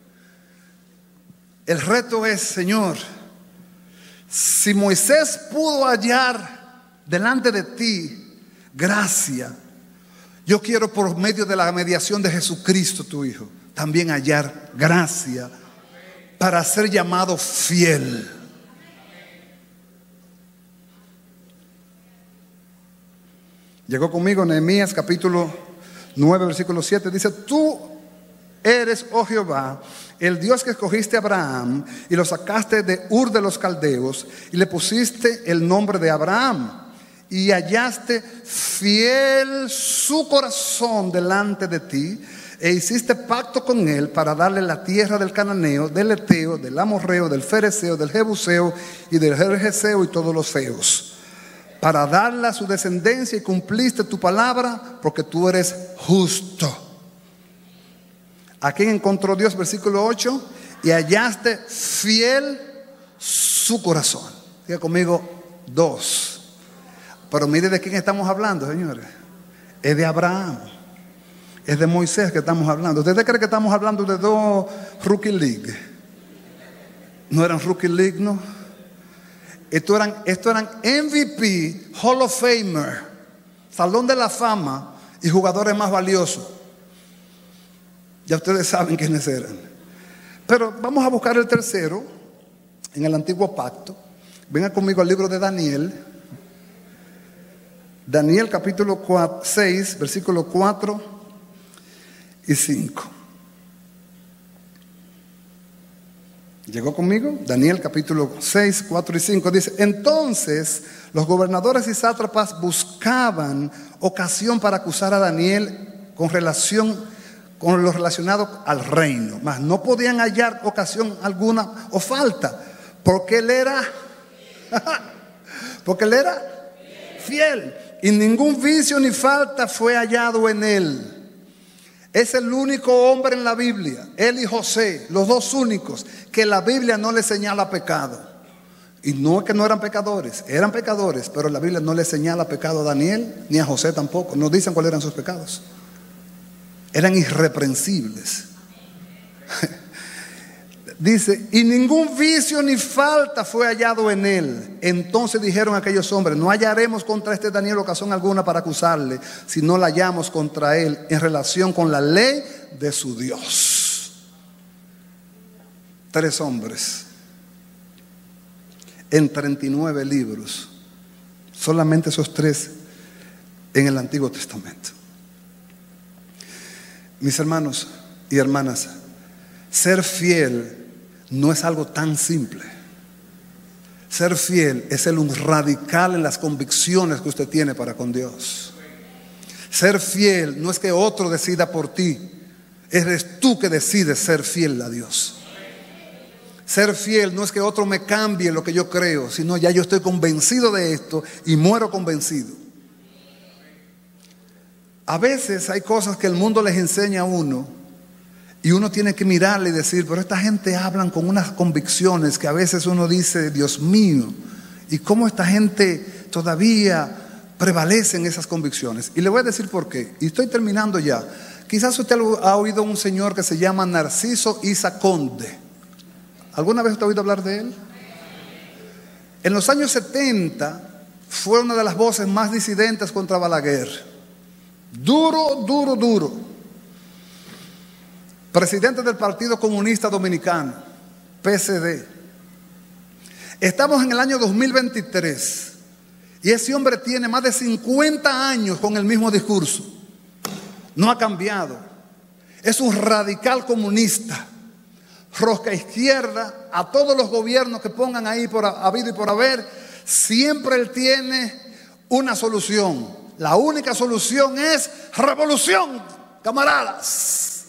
El reto es, Señor, si Moisés pudo hallar delante de ti gracia, yo quiero por medio de la mediación de Jesucristo tu Hijo también hallar gracia para ser llamado fiel. Llegó conmigo Nehemías capítulo nueve versículo siete. Dice, tú eres, oh Jehová, el Dios que escogiste a Abraham y lo sacaste de Ur de los Caldeos y le pusiste el nombre de Abraham. Y hallaste fiel su corazón delante de ti, e hiciste pacto con él para darle la tierra del cananeo, del eteo, del amorreo, del fereceo, del jebuseo y del gergeseo y todos los feos, para darla a su descendencia, y cumpliste tu palabra porque tú eres justo. ¿A quién encontró Dios? Versículo ocho. Y hallaste fiel su corazón. Diga conmigo, dos. Pero mire de quién estamos hablando, señores. Es de Abraham. Es de Moisés que estamos hablando. ¿Ustedes creen que estamos hablando de dos Rookie League? No eran Rookie League, ¿no? Estos eran, esto eran M V P, Hall of Famer, Salón de la Fama y jugadores más valiosos. Ya ustedes saben quiénes eran. Pero vamos a buscar el tercero en el antiguo pacto. Venga conmigo al libro de Daniel. Daniel capítulo seis, versículos cuatro y cinco. ¿Llegó conmigo? Daniel capítulo seis, cuatro y cinco dice, entonces los gobernadores y sátrapas buscaban ocasión para acusar a Daniel con relación con lo relacionado al reino, mas no podían hallar ocasión alguna o falta, porque él era porque él era fiel. Y ningún vicio ni falta fue hallado en él. Es el único hombre en la Biblia, él y José, los dos únicos, que la Biblia no le señala pecado. Y no es que no eran pecadores, eran pecadores, pero la Biblia no le señala pecado a Daniel, ni a José tampoco. No dicen cuáles eran sus pecados. Eran irreprensibles. Dice, y ningún vicio ni falta fue hallado en él. Entonces dijeron aquellos hombres, no hallaremos contra este Daniel ocasión alguna para acusarle, si no la hallamos contra él en relación con la ley de su Dios. Tres hombres en treinta y nueve libros, solamente esos tres en el Antiguo Testamento. Mis hermanos y hermanas, ser fiel no es algo tan simple. Ser fiel es ser un radical en las convicciones que usted tiene para con Dios. Ser fiel no es que otro decida por ti, eres tú que decides ser fiel a Dios. Ser fiel no es que otro me cambie lo que yo creo, sino ya yo estoy convencido de esto y muero convencido. A veces hay cosas que el mundo les enseña a uno y uno tiene que mirarle y decir, pero esta gente hablan con unas convicciones que a veces uno dice, Dios mío, ¿y cómo esta gente todavía prevalece en esas convicciones? Y le voy a decir por qué. Y estoy terminando ya. Quizás usted ha oído un señor que se llama Narciso Isa Conde. ¿Alguna vez usted ha oído hablar de él? En los años setenta fue una de las voces más disidentes contra Balaguer. Duro, duro, duro. presidente del Partido Comunista Dominicano, P C D. Estamos en el año dos mil veintitrés y ese hombre tiene más de cincuenta años con el mismo discurso. No ha cambiado. Es un radical comunista, rosca izquierda. A todos los gobiernos que pongan ahí por habido y por haber, siempre él tiene una solución. La única solución es revolución, camaradas.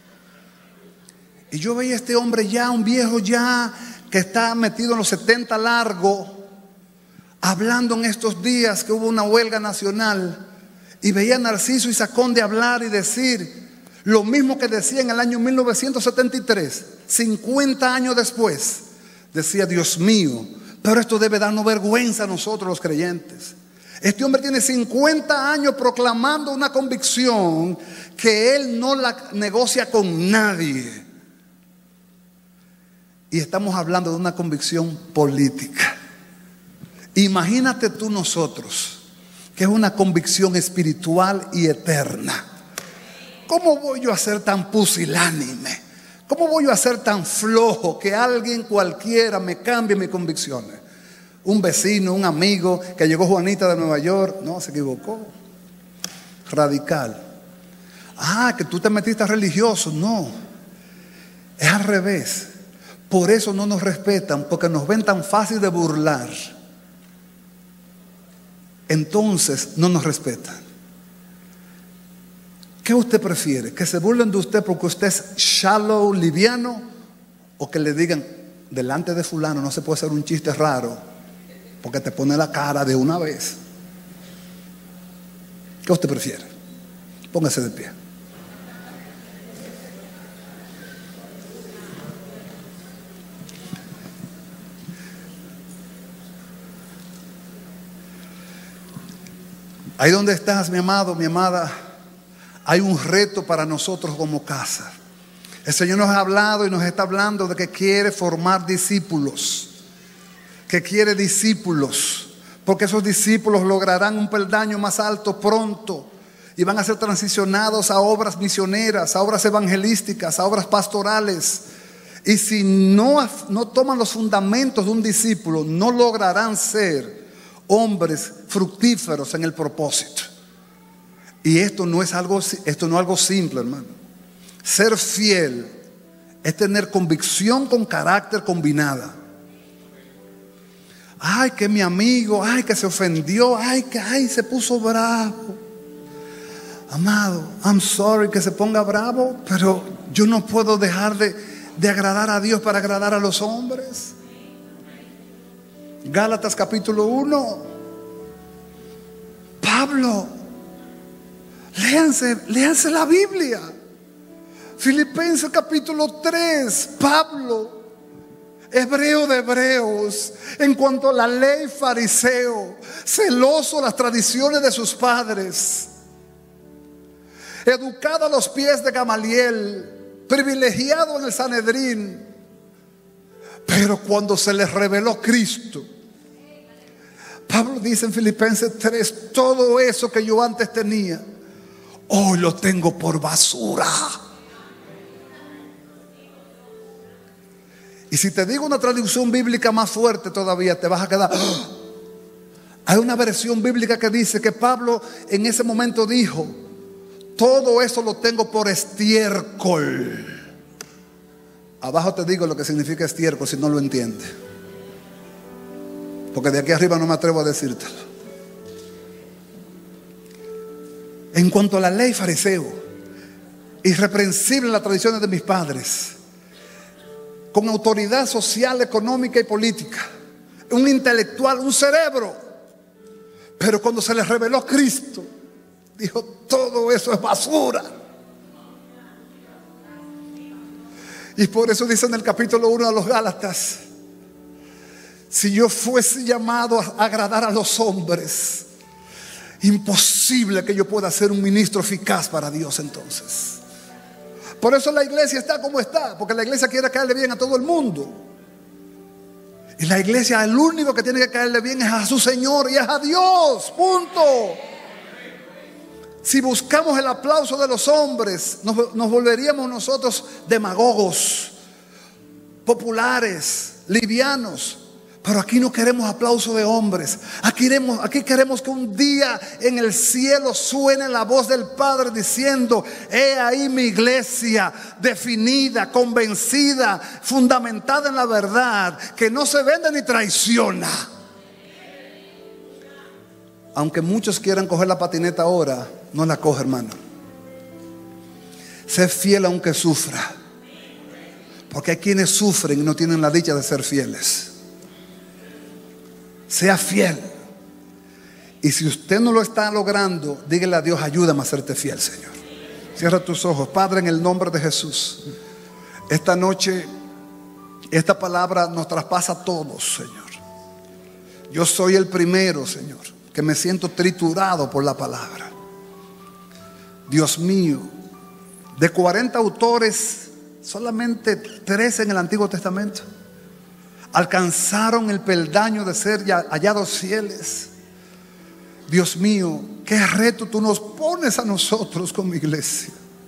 Y yo veía a este hombre ya, un viejo ya, que está metido en los setenta largo, hablando en estos días que hubo una huelga nacional, y veía a Narciso y Sacón hablar y decir lo mismo que decía en el año mil novecientos setenta y tres, cincuenta años después. Decía: Dios mío, pero esto debe darnos vergüenza a nosotros los creyentes. Este hombre tiene cincuenta años proclamando una convicción que él no la negocia con nadie. Y estamos hablando de una convicción política. Imagínate tú nosotros, que es una convicción espiritual y eterna. ¿Cómo voy yo a ser tan pusilánime? ¿Cómo voy yo a ser tan flojo que alguien cualquiera me cambie mis convicciones? Un vecino, un amigo, que llegó Juanita de Nueva York, no, se equivocó. Radical. Ah, que tú te metiste religioso. No, es al revés. Por eso no nos respetan, porque nos ven tan fácil de burlar. Entonces no nos respetan. ¿Qué usted prefiere? ¿Que se burlen de usted porque usted es shallow, liviano? ¿O que le digan: delante de fulano no se puede hacer un chiste raro porque te pone la cara de una vez? ¿Qué usted prefiere? Póngase de pie. Ahí donde estás, mi amado, mi amada, hay un reto para nosotros como casa. El Señor nos ha hablado y nos está hablando de que quiere formar discípulos, que quiere discípulos, porque esos discípulos lograrán un peldaño más alto pronto y van a ser transicionados a obras misioneras, a obras evangelísticas, a obras pastorales. Y si no, no toman los fundamentos de un discípulo, no lograrán ser hombres fructíferos en el propósito. Y esto no es algo, esto no es algo simple, hermano. Ser fiel es tener convicción con carácter combinada. Ay, que mi amigo, ay, que se ofendió, ay, que ay, se puso bravo. Amado, I'm sorry que se ponga bravo, pero yo no puedo dejar de, de agradar a Dios para agradar a los hombres. Gálatas capítulo uno. Pablo, léanse, léanse la Biblia. Filipenses capítulo tres. Pablo, hebreo de hebreos, en cuanto a la ley, fariseo, celoso de las tradiciones de sus padres, educado a los pies de Gamaliel, privilegiado en el Sanedrín. Pero cuando se les reveló Cristo, Pablo dice en Filipenses tres: todo eso que yo antes tenía, hoy lo tengo por basura. Y si te digo una traducción bíblica más fuerte todavía, te vas a quedar. Hay una versión bíblica que dice que Pablo en ese momento dijo: todo eso lo tengo por estiércol. Abajo te digo lo que significa estiércol si no lo entiendes, porque de aquí arriba no me atrevo a decírtelo. En cuanto a la ley, fariseo, irreprensible en las tradiciones de mis padres, con autoridad social, económica y política, un intelectual, un cerebro. Pero cuando se les reveló Cristo, dijo: todo eso es basura. Y por eso dice en el capítulo uno a los Gálatas: si yo fuese llamado a agradar a los hombres, imposible que yo pueda ser un ministro eficaz para Dios entonces. Por eso la iglesia está como está, porque la iglesia quiere caerle bien a todo el mundo. Y la iglesia, el único que tiene que caerle bien es a su Señor y es a Dios, punto. Si buscamos el aplauso de los hombres, nos, nos volveríamos nosotros demagogos, populares, livianos. Pero aquí no queremos aplauso de hombres. Aquí queremos, aquí queremos que un día en el cielo suene la voz del Padre diciendo: he ahí mi iglesia, definida, convencida, fundamentada en la verdad, que no se vende ni traiciona. Aunque muchos quieran coger la patineta ahora, no la coge, hermano. Sé fiel aunque sufra, porque hay quienes sufren y no tienen la dicha de ser fieles. Sea fiel. Y si usted no lo está logrando, dígale a Dios: ayúdame a hacerte fiel, Señor. Cierra tus ojos. Padre, en el nombre de Jesús, esta noche esta palabra nos traspasa a todos, Señor. Yo soy el primero, Señor, que me siento triturado por la palabra. Dios mío, de cuarenta autores, solamente trece en el Antiguo Testamento alcanzaron el peldaño de ser hallados fieles. Dios mío, qué reto tú nos pones a nosotros como iglesia.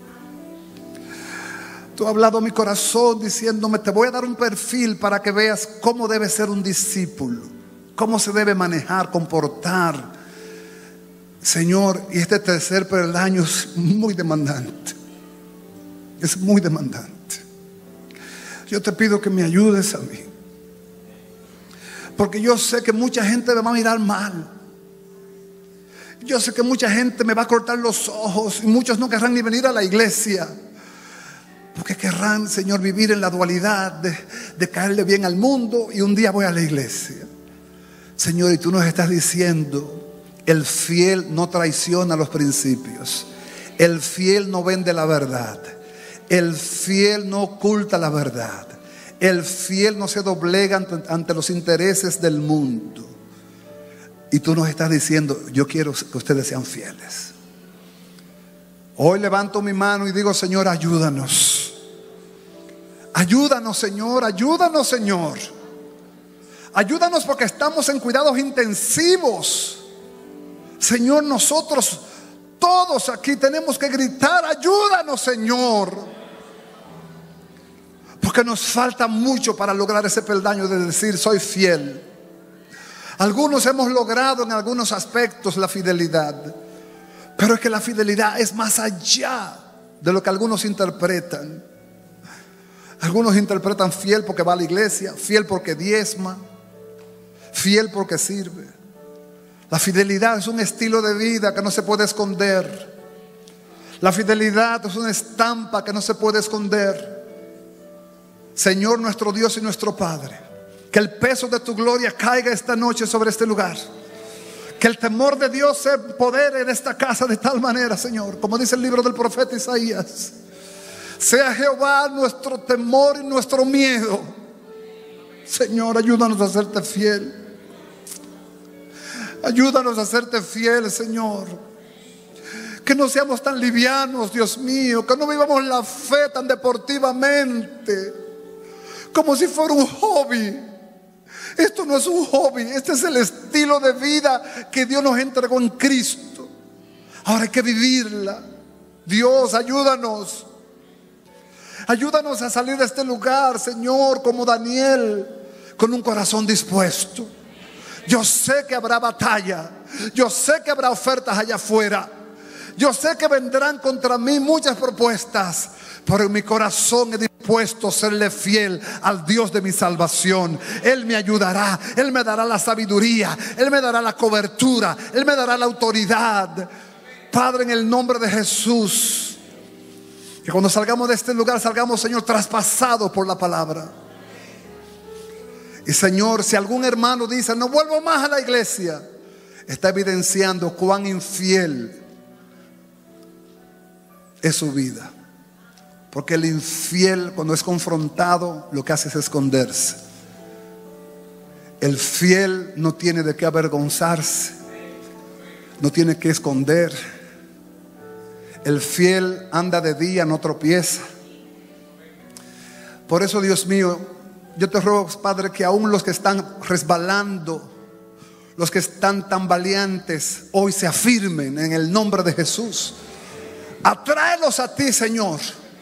Tú has hablado a mi corazón diciéndome: te voy a dar un perfil para que veas cómo debe ser un discípulo, cómo se debe manejar, comportar. Señor, y este tercer peldaño es muy demandante. Es muy demandante. Yo te pido que me ayudes a mí, porque yo sé que mucha gente me va a mirar mal. Yo sé que mucha gente me va a cortar los ojos, y muchos no querrán ni venir a la iglesia, porque querrán, Señor, vivir en la dualidad de, de caerle bien al mundo y un día voy a la iglesia. Señor, y tú nos estás diciendo: el fiel no traiciona los principios, el fiel no vende la verdad, el fiel no oculta la verdad, el fiel no se doblega ante, ante los intereses del mundo. Y tú nos estás diciendo: yo quiero que ustedes sean fieles. Hoy levanto mi mano y digo: Señor, ayúdanos. Ayúdanos, Señor, ayúdanos, Señor. Ayúdanos, porque estamos en cuidados intensivos. Señor, nosotros todos aquí tenemos que gritar: ayúdanos, Señor. Porque nos falta mucho para lograr ese peldaño de decir: soy fiel. Algunos hemos logrado en algunos aspectos la fidelidad, pero es que la fidelidad es más allá de lo que algunos interpretan. Algunos interpretan fiel porque va a la iglesia, fiel porque diezma, fiel porque sirve. La fidelidad es un estilo de vida que no se puede esconder. La fidelidad es una estampa que no se puede esconder. Señor, nuestro Dios y nuestro Padre, que el peso de tu gloria caiga esta noche sobre este lugar. Que el temor de Dios se empodere en esta casa de tal manera, Señor, como dice el libro del profeta Isaías: sea Jehová nuestro temor y nuestro miedo. Señor, ayúdanos a hacerte fiel. Ayúdanos a hacerte fiel, Señor. Que no seamos tan livianos, Dios mío. Que no vivamos la fe tan deportivamente, como si fuera un hobby. Esto no es un hobby, este es el estilo de vida que Dios nos entregó en Cristo. Ahora hay que vivirla. Dios, ayúdanos. Ayúdanos a salir de este lugar, Señor, como Daniel, con un corazón dispuesto. Yo sé que habrá batalla, yo sé que habrá ofertas allá afuera, yo sé que vendrán contra mí muchas propuestas, pero en mi corazón he dispuesto a serle fiel al Dios de mi salvación. Él me ayudará, Él me dará la sabiduría, Él me dará la cobertura, Él me dará la autoridad. Padre, en el nombre de Jesús, que cuando salgamos de este lugar, salgamos, Señor, traspasados por la palabra. Y Señor, si algún hermano dice: no vuelvo más a la iglesia, está evidenciando cuán infiel es su vida. Porque el infiel, cuando es confrontado, lo que hace es esconderse. El fiel no tiene de qué avergonzarse, no tiene que esconder. El fiel anda de día, no tropieza. Por eso, Dios mío, yo te ruego, Padre, que aún los que están resbalando, Los que están tan valientes hoy se afirmen en el nombre de Jesús. Atráelos a ti, Señor.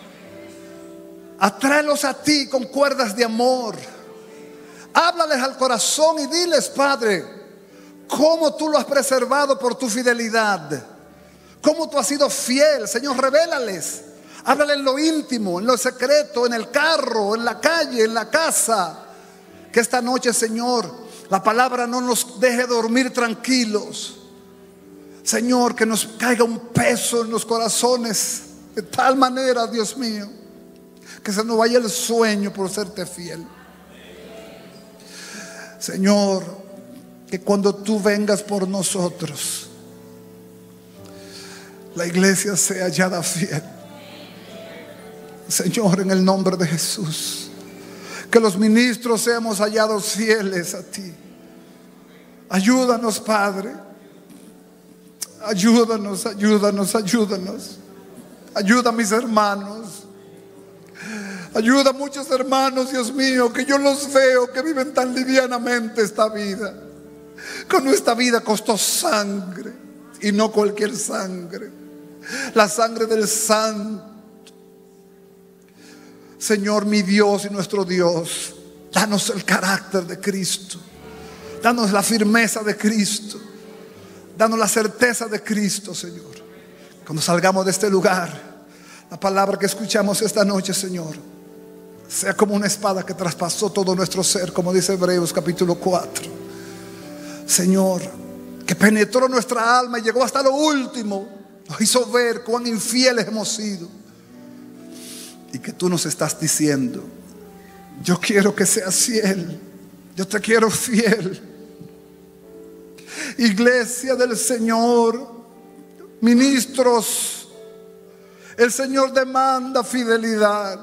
Atráelos a ti con cuerdas de amor. Háblales al corazón y diles, Padre, cómo tú lo has preservado por tu fidelidad, cómo tú has sido fiel. Señor, revélales. Háblale en lo íntimo, en lo secreto, en el carro, en la calle, en la casa. Que esta noche, Señor, la palabra no nos deje dormir tranquilos. Señor, que nos caiga un peso en los corazones de tal manera, Dios mío, que se nos vaya el sueño por serte fiel. Señor, que cuando tú vengas por nosotros, la iglesia sea hallada fiel. Señor, en el nombre de Jesús, que los ministros seamos hallados fieles a ti. Ayúdanos, Padre. Ayúdanos, ayúdanos, ayúdanos. Ayuda a mis hermanos. Ayuda a muchos hermanos, Dios mío, que yo los veo que viven tan livianamente esta vida. Con esta vida costó sangre, y no cualquier sangre, la sangre del Santo. Señor, mi Dios y nuestro Dios, danos el carácter de Cristo, danos la firmeza de Cristo, danos la certeza de Cristo, Señor. Cuando salgamos de este lugar, la palabra que escuchamos esta noche, Señor, sea como una espada que traspasó todo nuestro ser, como dice Hebreos capítulo cuatro. Señor, que penetró nuestra alma y llegó hasta lo último, nos hizo ver cuán infieles hemos sido. Y que tú nos estás diciendo, yo quiero que seas fiel, yo te quiero fiel. Iglesia del Señor, ministros, el Señor demanda fidelidad.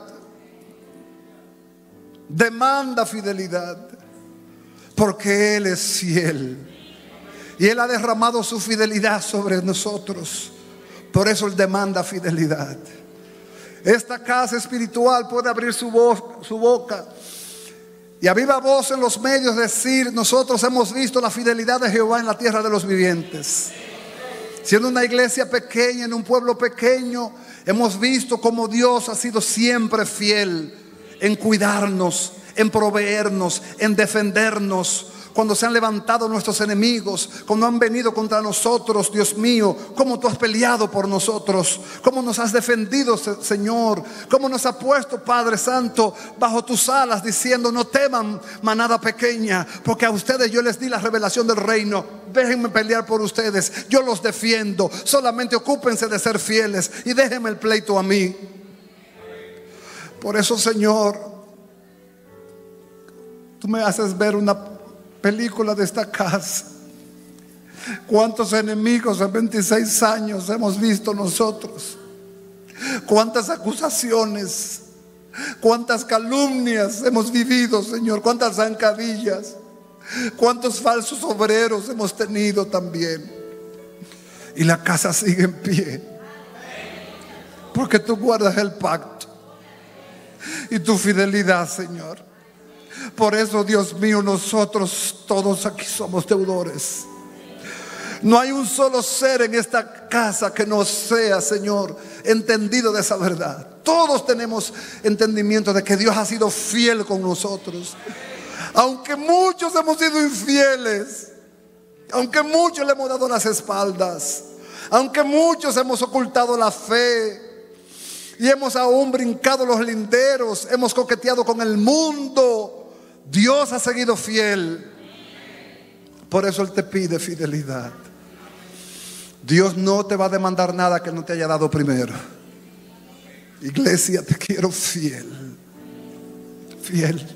Demanda fidelidad, porque Él es fiel y Él ha derramado su fidelidad sobre nosotros. Por eso Él demanda fidelidad. Esta casa espiritual puede abrir su, voz, su boca y a viva voz en los medios decir: nosotros hemos visto la fidelidad de Jehová en la tierra de los vivientes. Siendo una iglesia pequeña, en un pueblo pequeño, hemos visto cómo Dios ha sido siempre fiel en cuidarnos, en proveernos, en defendernos. Cuando se han levantado nuestros enemigos, cuando han venido contra nosotros, Dios mío, cómo tú has peleado por nosotros, cómo nos has defendido, Señor, cómo nos has puesto, Padre Santo, bajo tus alas, diciendo: no teman, manada pequeña, porque a ustedes yo les di la revelación del reino. Déjenme pelear por ustedes, yo los defiendo. Solamente ocúpense de ser fieles y déjenme el pleito a mí. Por eso, Señor, tú me haces ver una película de esta casa. Cuántos enemigos en veintiséis años hemos visto nosotros. Cuántas acusaciones, cuántas calumnias hemos vivido, Señor. Cuántas zancadillas, cuántos falsos obreros hemos tenido también. Y la casa sigue en pie, porque tú guardas el pacto y tu fidelidad, Señor. Por eso, Dios mío, nosotros todos aquí somos deudores. No hay un solo ser en esta casa que no sea, Señor, entendido de esa verdad. Todos tenemos entendimiento de que Dios ha sido fiel con nosotros. Aunque muchos hemos sido infieles, aunque muchos le hemos dado las espaldas, aunque muchos hemos ocultado la fe y hemos aún brincado los linderos, hemos coqueteado con el mundo, Dios ha seguido fiel. Por eso Él te pide fidelidad. Dios no te va a demandar nada que no te haya dado primero. Iglesia, te quiero fiel. Fiel.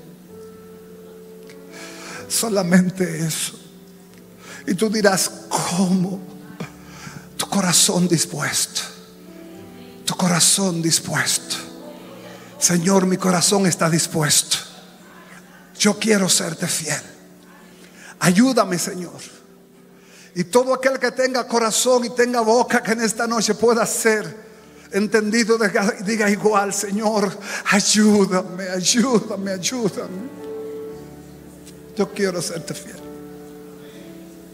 Solamente eso. Y tú dirás: ¿cómo? Tu corazón dispuesto. Tu corazón dispuesto. Señor, mi corazón está dispuesto. Yo quiero serte fiel. Ayúdame, Señor. Y todo aquel que tenga corazón y tenga boca, que en esta noche pueda ser entendido, diga, diga igual: Señor, ayúdame, ayúdame, ayúdame. Yo quiero serte fiel.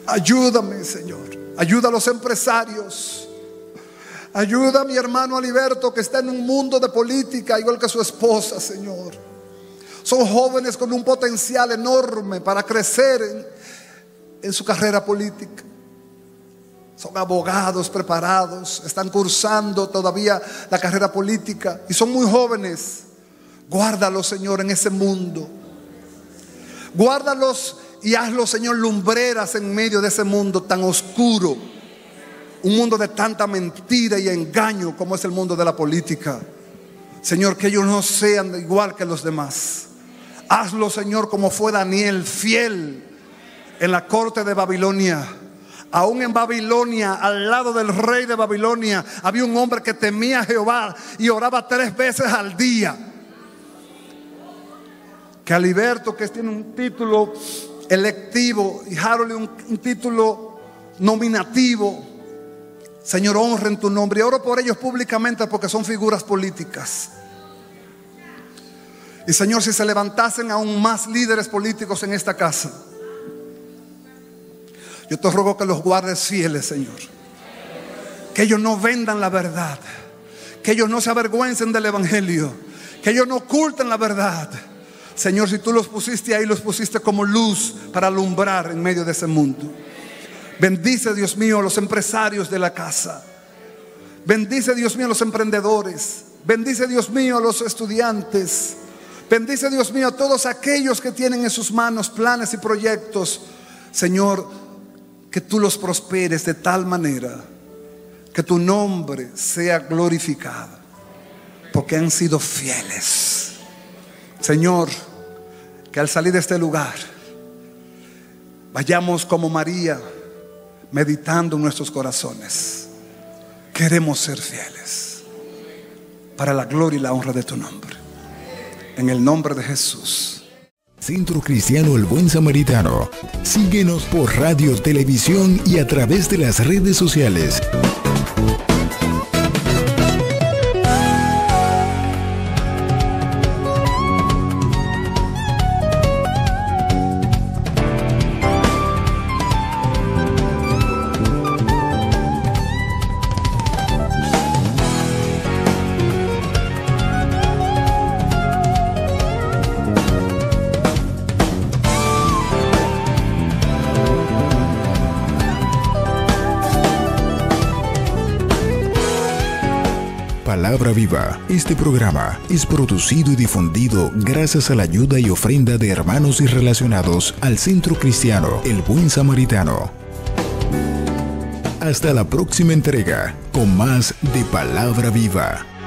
Ayúdame, Señor. Ayuda a los empresarios. Ayuda a mi hermano Aliberto, que está en un mundo de política igual que su esposa, Señor. Son jóvenes con un potencial enorme para crecer en, en su carrera política. Son abogados preparados, están cursando todavía la carrera política y son muy jóvenes. Guárdalos, Señor, en ese mundo. Guárdalos y hazlos, Señor, lumbreras en medio de ese mundo tan oscuro. Un mundo de tanta mentira y engaño como es el mundo de la política. Señor, que ellos no sean igual que los demás. Hazlo, Señor, como fue Daniel, fiel en la corte de Babilonia. Aún en Babilonia, al lado del rey de Babilonia, había un hombre que temía a Jehová y oraba tres veces al día. Que Aliberto, que tiene un título electivo, y Harold un, un título nominativo, Señor, honren tu nombre. Y oro por ellos públicamente porque son figuras políticas. Y Señor, si se levantasen aún más líderes políticos en esta casa, yo te ruego que los guardes fieles, Señor. Que ellos no vendan la verdad. Que ellos no se avergüencen del evangelio. Que ellos no oculten la verdad. Señor, si tú los pusiste ahí, los pusiste como luz para alumbrar en medio de ese mundo. Bendice, Dios mío, a los empresarios de la casa. Bendice, Dios mío, a los emprendedores. Bendice, Dios mío, a los estudiantes. Bendice, Dios mío, a todos aquellos que tienen en sus manos planes y proyectos. Señor, que tú los prosperes de tal manera que tu nombre sea glorificado, porque han sido fieles. Señor, que al salir de este lugar vayamos como María, meditando en nuestros corazones. Queremos ser fieles para la gloria y la honra de tu nombre. En el nombre de Jesús. Centro Cristiano El Buen Samaritano. Síguenos por radio, televisión y a través de las redes sociales. Palabra Viva. Este programa es producido y difundido gracias a la ayuda y ofrenda de hermanos y relacionados al Centro Cristiano El Buen Samaritano. Hasta la próxima entrega con más de Palabra Viva.